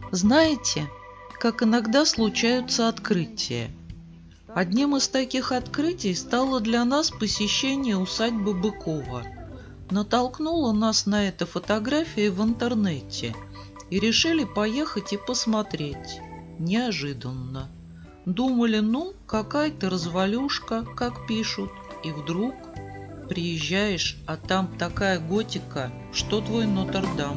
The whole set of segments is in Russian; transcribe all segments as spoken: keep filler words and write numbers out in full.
Знаете, как иногда случаются открытия. Одним из таких открытий стало для нас посещение усадьбы Быкова. Натолкнула нас на это фотография в интернете, и решили поехать и посмотреть. Неожиданно. Думали, ну, какая-то развалюшка, как пишут, и вдруг приезжаешь, а там такая готика, что твой Нотр-Дам.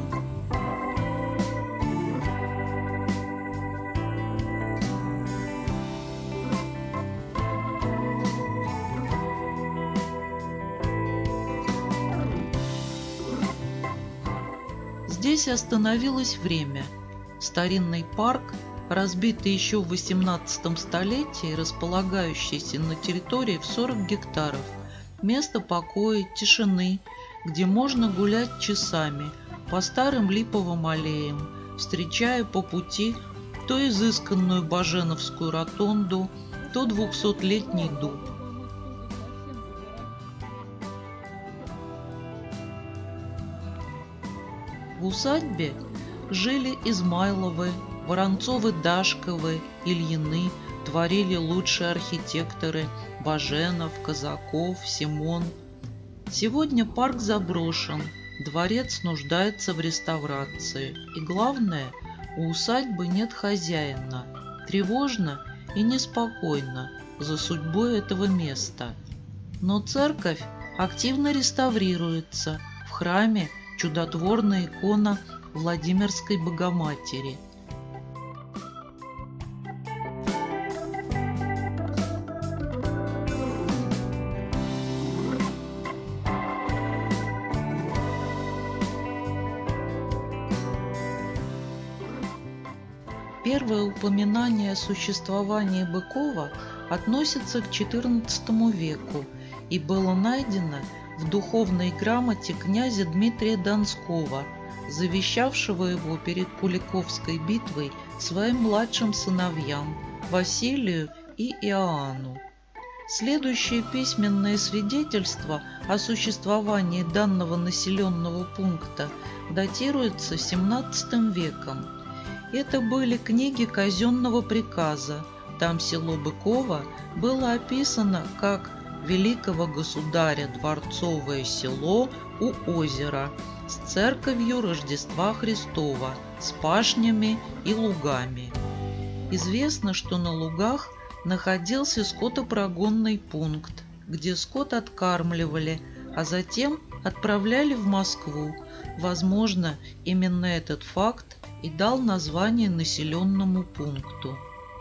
Здесь остановилось время. Старинный парк, разбитый еще в восемнадцатом столетии, располагающийся на территории в сорок гектаров, место покоя, тишины, где можно гулять часами по старым липовым аллеям, встречая по пути то изысканную Баженовскую ротонду, то двухсотлетний дуб. В усадьбе жили Измайловы, Воронцовы-Дашковы, Ильины, творили лучшие архитекторы Баженов, Казаков, Симон. Сегодня парк заброшен, дворец нуждается в реставрации. И главное, у усадьбы нет хозяина. Тревожно и неспокойно за судьбой этого места. Но церковь активно реставрируется. В храме чудотворная икона Владимирской Богоматери. Первое упоминание о существовании Быкова относится к четырнадцатому веку и было найдено в духовной грамоте князя Дмитрия Донского, завещавшего его перед Куликовской битвой своим младшим сыновьям Василию и Иоанну. Следующее письменное свидетельство о существовании данного населенного пункта датируется семнадцатым веком. Это были книги казенного приказа. Там село Быково было описано как великого государя дворцовое село у озера с церковью Рождества Христова, с пашнями и лугами. Известно, что на лугах находился скотопрогонный пункт, где скот откармливали, а затем отправляли в Москву. Возможно, именно этот факт и дал название населенному пункту.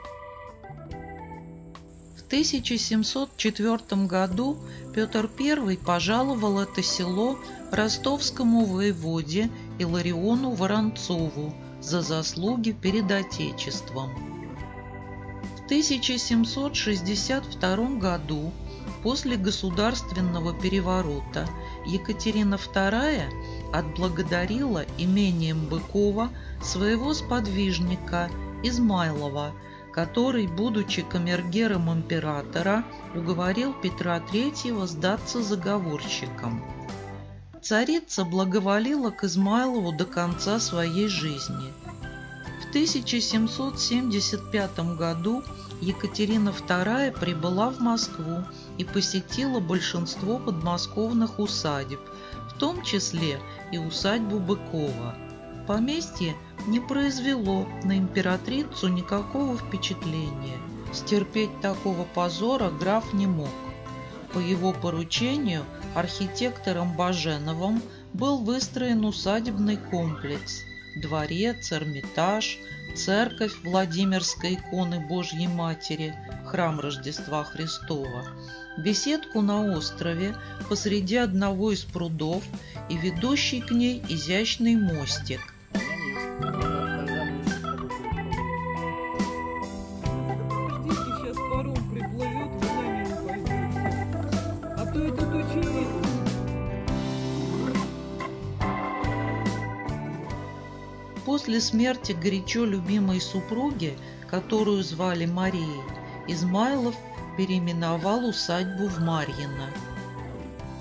В тысяча семьсот четвёртом году Петр Первый пожаловал это село ростовскому воеводе Илариону Воронцову за заслуги перед Отечеством. В тысяча семьсот шестьдесят втором году, после государственного переворота, Екатерина Вторая отблагодарила имением Быкова своего сподвижника Измайлова, который, будучи камергером императора, уговорил Петра Третьего сдаться заговорщикам. Царица благоволила к Измайлову до конца своей жизни. В тысяча семьсот семьдесят пятом году Екатерина Вторая прибыла в Москву и посетила большинство подмосковных усадеб, в том числе и усадьбу Быкова. Поместье не произвело на императрицу никакого впечатления. Стерпеть такого позора граф не мог. По его поручению архитектором Баженовым был выстроен усадебный комплекс: дворец, Эрмитаж, церковь Владимирской иконы Божьей Матери, храм Рождества Христова, беседку на острове посреди одного из прудов и ведущий к ней изящный мостик. После смерти горячо любимой супруги, которую звали Марией, Измайлов переименовал усадьбу в Марьино.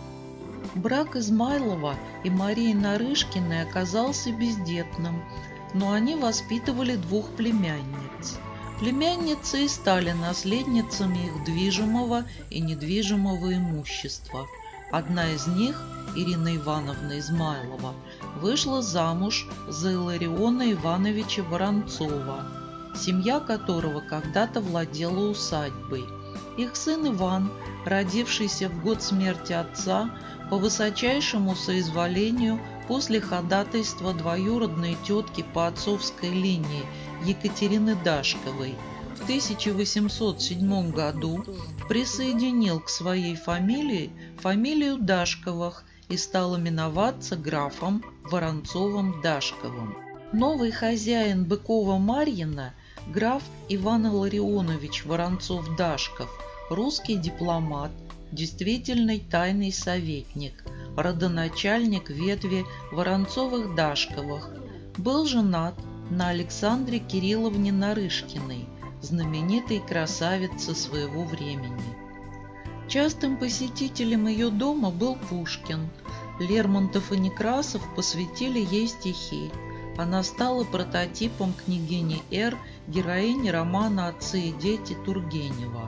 Брак Измайлова и Марии Нарышкиной оказался бездетным. но они воспитывали двух племянниц. Племянницы и стали наследницами их движимого и недвижимого имущества. Одна из них, Ирина Ивановна Измайлова, вышла замуж за Иллариона Ивановича Воронцова, семья которого когда-то владела усадьбой. Их сын Иван, родившийся в год смерти отца, по высочайшему соизволению после ходатайства двоюродной тетки по отцовской линии Екатерины Дашковой в тысяча восемьсот седьмом году присоединил к своей фамилии фамилию Дашковых и стал именоваться графом Воронцовым-Дашковым. Новый хозяин Быкова-Марьина, граф Иван Илларионович Воронцов-Дашков, русский дипломат, действительный тайный советник, родоначальник ветви Воронцовых-Дашковых, был женат на Александре Кирилловне Нарышкиной, знаменитой красавице своего времени. Частым посетителем ее дома был Пушкин. Лермонтов и Некрасов посвятили ей стихи. Она стала прототипом княгини Р, героини романа «Отцы и дети» Тургенева.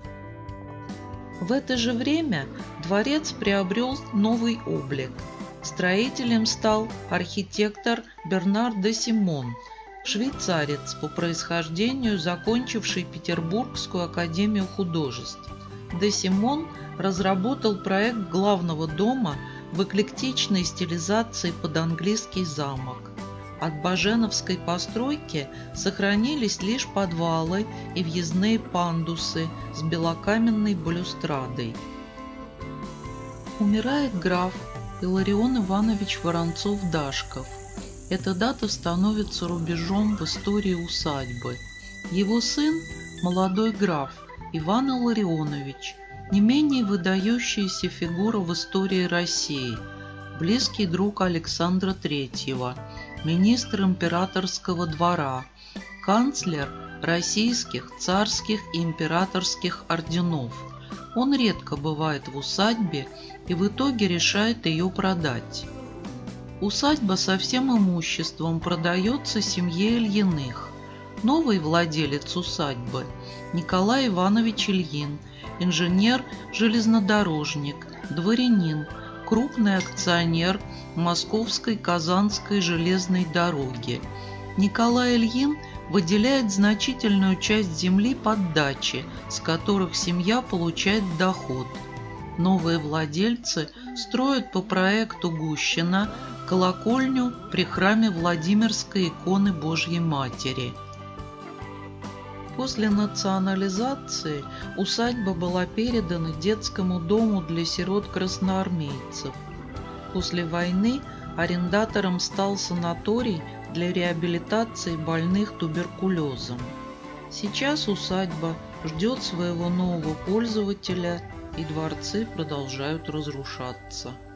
В это же время дворец приобрел новый облик. Строителем стал архитектор Бернар де Симон, швейцарец по происхождению, закончивший Петербургскую академию художеств. Де Симон разработал проект главного дома в эклектичной стилизации под английский замок. От баженовской постройки сохранились лишь подвалы и въездные пандусы с белокаменной балюстрадой. Умирает граф Илларион Иванович Воронцов-Дашков. Эта дата становится рубежом в истории усадьбы. Его сын, молодой граф Иван Илларионович, не менее выдающаяся фигура в истории России, близкий друг Александра Третьего, министр императорского двора, канцлер российских, царских и императорских орденов. Он редко бывает в усадьбе и в итоге решает ее продать. Усадьба со всем имуществом продается семье Ильиных. Новый владелец усадьбы – Николай Иванович Ильин, инженер-железнодорожник, дворянин, крупный акционер Московской Казанской железной дороги. Николай Ильин выделяет значительную часть земли под дачи, с которых семья получает доход. Новые владельцы строят по проекту Гущина колокольню при храме Владимирской иконы Божьей Матери. После национализации усадьба была передана детскому дому для сирот-красноармейцев. После войны арендатором стал санаторий для реабилитации больных туберкулезом. Сейчас усадьба ждет своего нового пользователя, и дворцы продолжают разрушаться.